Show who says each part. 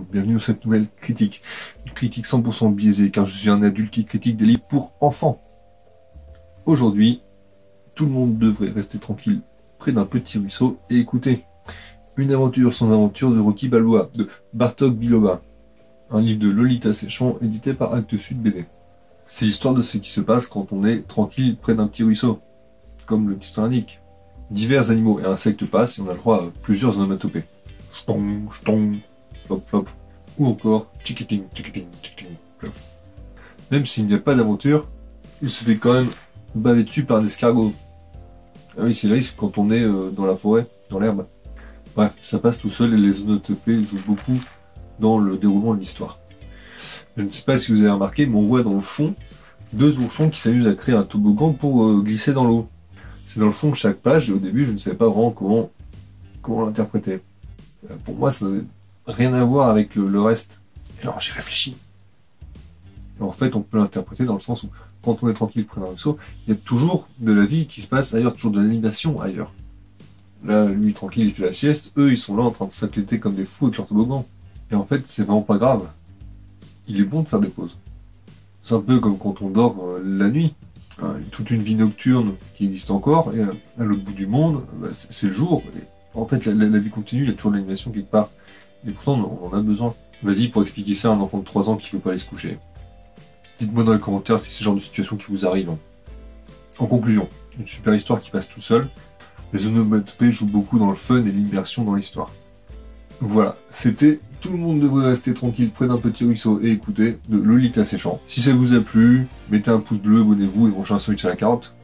Speaker 1: monde, bienvenue dans cette nouvelle critique. Une critique 100% biaisée car je suis un adulte qui critique des livres pour enfants. Aujourd'hui, tout le monde devrait rester tranquille près d'un petit ruisseau et écouter Une aventure sans aventure de Rocky Balboa de Bartok Biloba, un livre de Lolita Séchon édité par Actes Sud BD. C'est l'histoire de ce qui se passe quand on est tranquille près d'un petit ruisseau, comme le titre l'indique. Divers animaux et insectes passent et on a le droit à plusieurs onomatopées. Ch'tong, ch'tong, flop flop, ou encore tchikiting, tchikiting, tchikiting, plof. Même s'il n'y a pas d'aventure, il se fait quand même baver dessus par un escargot. Ah oui, c'est le risque quand on est dans la forêt, dans l'herbe. Bref, ça passe tout seul et les onomatopées jouent beaucoup dans le déroulement de l'histoire. Je ne sais pas si vous avez remarqué, mais on voit dans le fond deux oursons qui s'amusent à créer un toboggan pour glisser dans l'eau. C'est dans le fond de chaque page et au début je ne savais pas vraiment comment l'interpréter. Pour moi ça n'avait rien à voir avec le reste. Et alors j'ai réfléchi. Et en fait on peut l'interpréter dans le sens où quand on est tranquille près d'un ruisseau, il y a toujours de la vie qui se passe ailleurs, toujours de l'animation ailleurs. Là, lui tranquille, il fait la sieste, eux ils sont là en train de s'inquiéter comme des fous avec leur toboggan. Et en fait c'est vraiment pas grave. Il est bon de faire des pauses. C'est un peu comme quand on dort la nuit. Toute une vie nocturne qui existe encore, et à l'autre bout du monde, c'est le jour. Et en fait, la vie continue, il y a toujours de l'animation quelque part. Et pourtant, on en a besoin. Vas-y, pour expliquer ça à un enfant de 3 ans qui ne veut pas aller se coucher. Dites-moi dans les commentaires si c'est ce genre de situation qui vous arrive. En conclusion, une super histoire qui passe tout seul. Les onomatopées jouent beaucoup dans le fun et l'immersion dans l'histoire. Voilà, c'était Tout le monde devrait rester tranquille près d'un petit ruisseau et écouter de Lolita Séchant. Si ça vous a plu, mettez un pouce bleu, abonnez-vous et mangez un sandwich à la carotte.